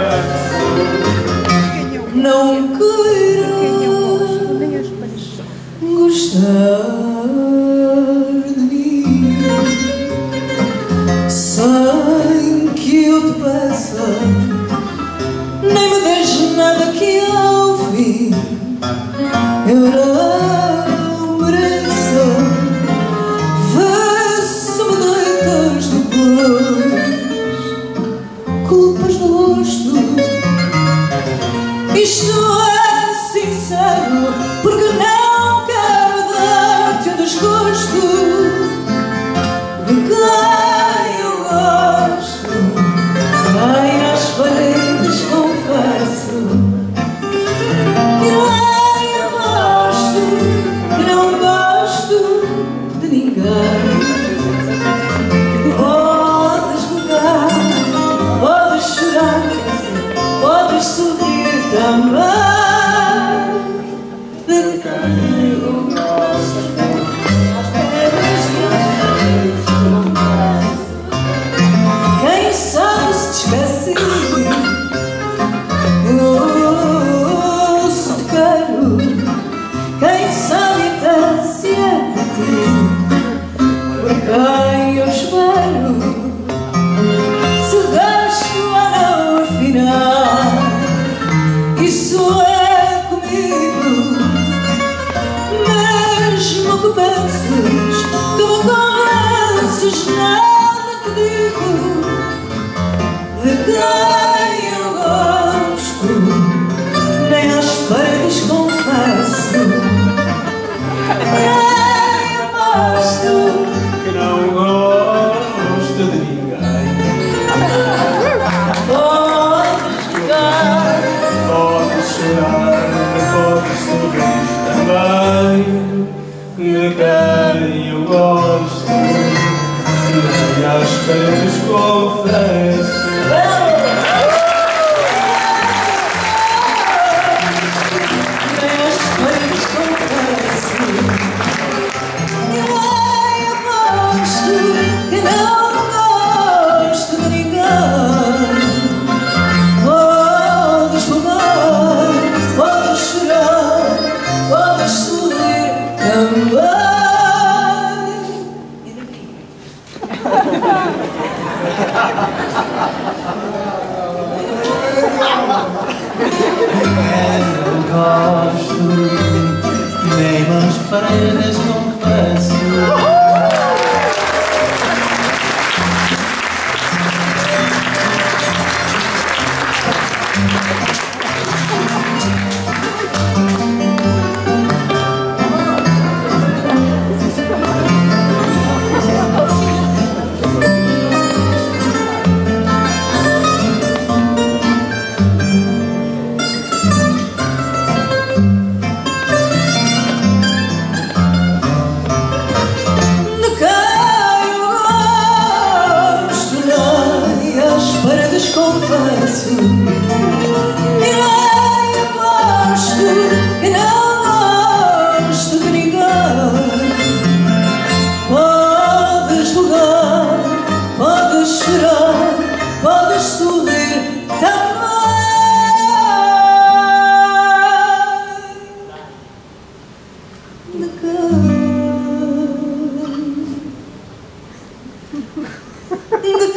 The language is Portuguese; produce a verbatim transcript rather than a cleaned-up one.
não queiras gostar de mim sem que eu te peça, nem me deixes nada que ao fim eu não mereça. Vê se me deitas depois culpas no rosto. Isto é sincero, porque não quero dar-te um desgosto de quem eu gosto. Vai às paredes, confesso, que nem aposto, que não gosto de ninguém. Podes rogar, podes chorar, podes sorrir também. De quem eu gosto, às paredes confesso. Quem sabe se te esquece, oh, se te quero. Quem sabe até se é por ti, por quem eu espero. Se deixo ou não afinal, isso é comigo. Mesmo que penses que me convences, nada te digo de quem eu gosto, nem às paredes confesso. Nem aposto que não gosto de ninguém. Podes jogar, Podes chorar, podes sorrir também. De quem eu gosto, nem às paredes confesso. nem às paredes confesso. Nem aposto que não gosto de ninguém. Podes rogar, podes chorar, podes sorrir também. E daqui? Não gosto, nem às paredes confesso. Confesso, e nem aposto que não gosto de ninguém. Podes rogar, podes chorar, podes sorrir também. De quem? De